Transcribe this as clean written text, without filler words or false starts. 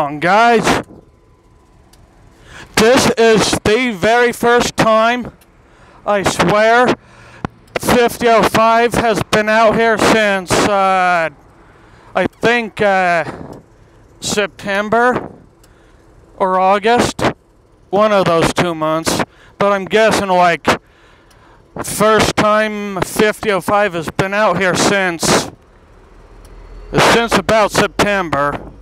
on, guys. This is the very first time, I swear, 5005 has been out here since, I think, September or August. One of those 2 months. But I'm guessing, like, first time 5005 has been out here since about September.